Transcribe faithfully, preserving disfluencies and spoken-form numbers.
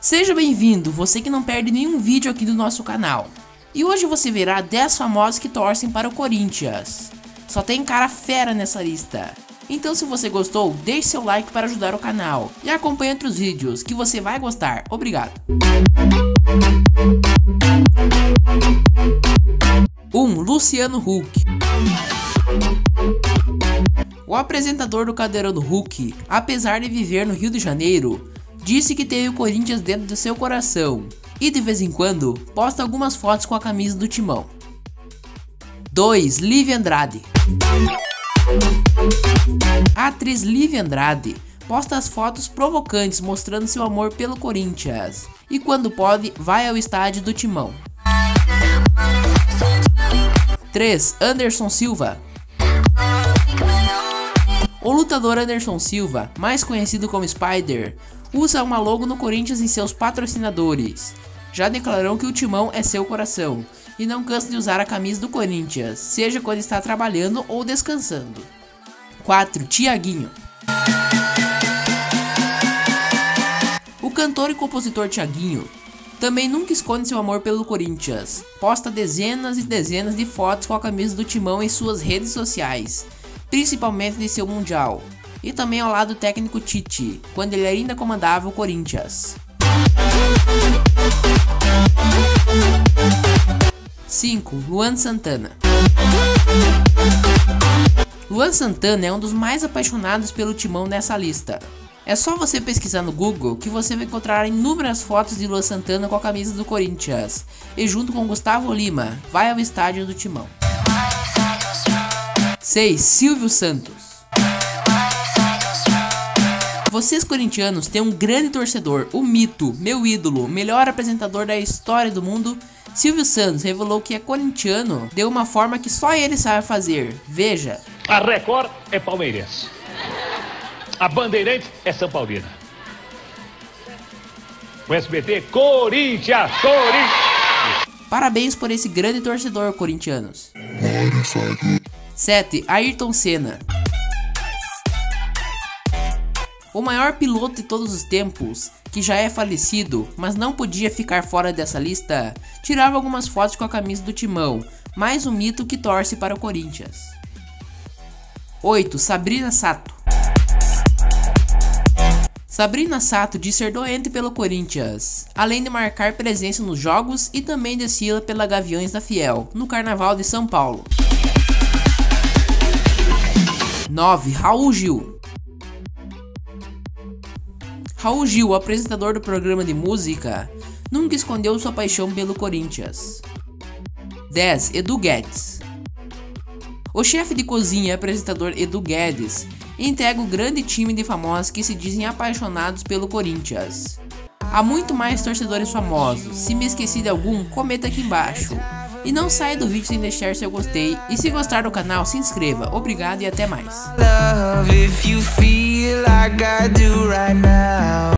Seja bem-vindo, você que não perde nenhum vídeo aqui do nosso canal. E hoje você verá dez famosos que torcem para o Corinthians. Só tem cara fera nessa lista. Então se você gostou, deixe seu like para ajudar o canal. E acompanhe outros vídeos que você vai gostar. Obrigado. um. Luciano Huck. O apresentador do Caldeirão Huck, apesar de viver no Rio de Janeiro, disse que teve o Corinthians dentro do seu coração e de vez em quando posta algumas fotos com a camisa do Timão. dois. Lívia Andrade. A atriz Lívia Andrade posta as fotos provocantes mostrando seu amor pelo Corinthians e quando pode vai ao estádio do Timão. três. Anderson Silva. O lutador Anderson Silva, mais conhecido como Spider, usa uma logo no Corinthians em seus patrocinadores. Já declarou que o Timão é seu coração e não cansa de usar a camisa do Corinthians, seja quando está trabalhando ou descansando. quatro. Thiaguinho. O cantor e compositor Thiaguinho também nunca esconde seu amor pelo Corinthians. Posta dezenas e dezenas de fotos com a camisa do Timão em suas redes sociais, principalmente de seu Mundial, e também ao lado do técnico Tite, quando ele ainda comandava o Corinthians. cinco. Luan Santana. Luan Santana é um dos mais apaixonados pelo Timão nessa lista. É só você pesquisar no Google que você vai encontrar inúmeras fotos de Luan Santana com a camisa do Corinthians e junto com Gustavo Lima vai ao estádio do Timão. seis. Silvio Santos. Vocês corintianos têm um grande torcedor, o mito, meu ídolo, melhor apresentador da história do mundo. Silvio Santos revelou que é corintiano de uma forma que só ele sabe fazer. Veja. A Record é palmeirense. A Bandeirantes é São Paulina. O S B T, Corinthians, Corinthians. Parabéns por esse grande torcedor, corintianos. sete. Ayrton Senna. O maior piloto de todos os tempos, que já é falecido, mas não podia ficar fora dessa lista, tirava algumas fotos com a camisa do Timão, mais um mito que torce para o Corinthians. oito. Sabrina Sato. Sabrina Sato diz ser doente pelo Corinthians, além de marcar presença nos jogos e também desfila pela Gaviões da Fiel, no Carnaval de São Paulo. nove. Raul Gil. Raul Gil, apresentador do programa de música, nunca escondeu sua paixão pelo Corinthians. dez. Edu Guedes. O chefe de cozinha e apresentador Edu Guedes integra o grande time de famosos que se dizem apaixonados pelo Corinthians. Há muito mais torcedores famosos, se me esqueci de algum, comenta aqui embaixo. E não saia do vídeo sem deixar seu gostei, e se gostar do canal, se inscreva. Obrigado e até mais.